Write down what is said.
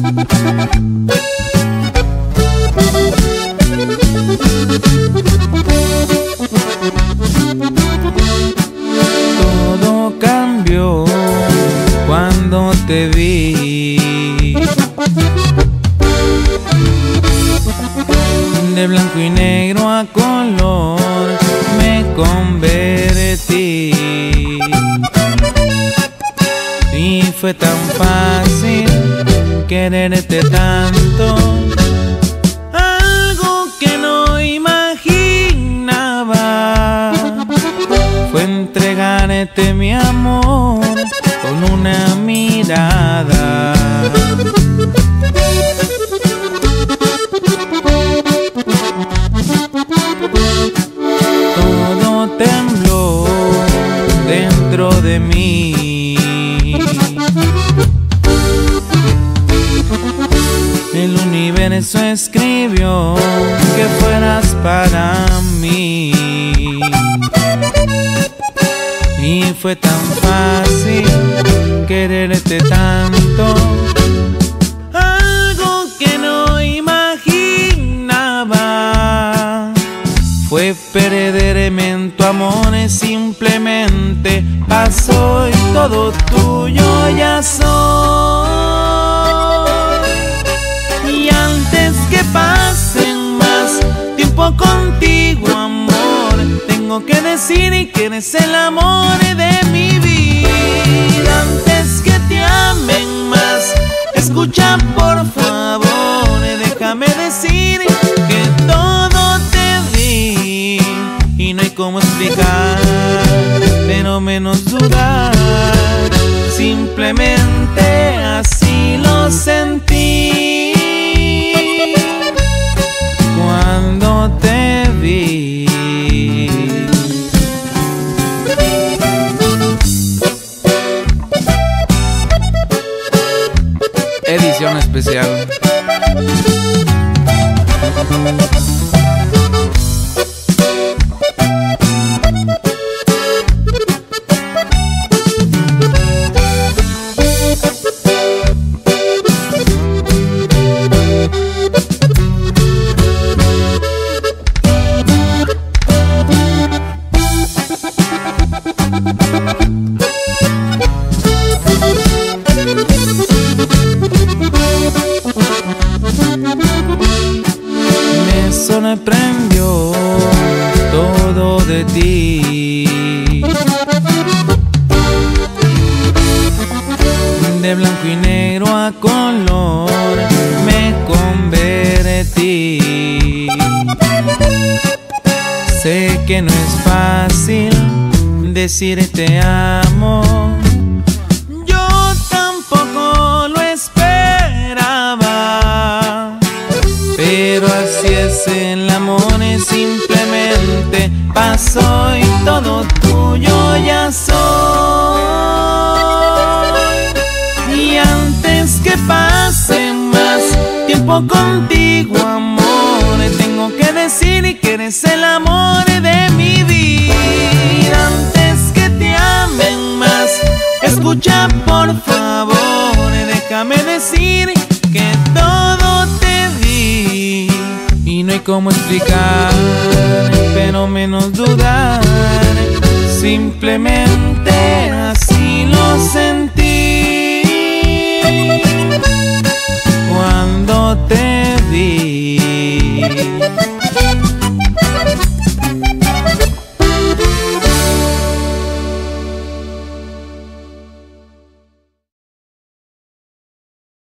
Todo cambió cuando te vi. De blanco y negro a color me convertí. Y fue tan fácil quererte tanto, algo que no imaginaba fue entregarte mi amor con una mirada. Todo tembló dentro de mí. El universo escribió que fueras para mí. Y fue tan fácil quererte tanto, algo que no imaginaba fue perderme en tu amor. Simplemente pasó y todo tuyo ya soy. Y antes que pasen más tiempo contigo, amor, tengo que decir que eres el amor de mi vida. Antes que te amen más, escucha por favor, déjame decir que todo te di y no hay cómo explicar, pero menos dudar. Simplemente así lo sentí cuando te vi. Edición especial. Me sorprendió todo de ti. De blanco y negro a color me convertí. Sé que no es fácil decir te amo, yo tampoco lo esperaba, pero así es el amor, simplemente pasó y todo tuyo ya soy. Y antes que pase más tiempo contigo, amor, tengo que decir que eres el amor de mi vida. Antes que te amen más, escucha por favor, déjame decir que todo te di y no hay cómo explicar, pero menos dudar. Simplemente así lo sentí cuando te vi.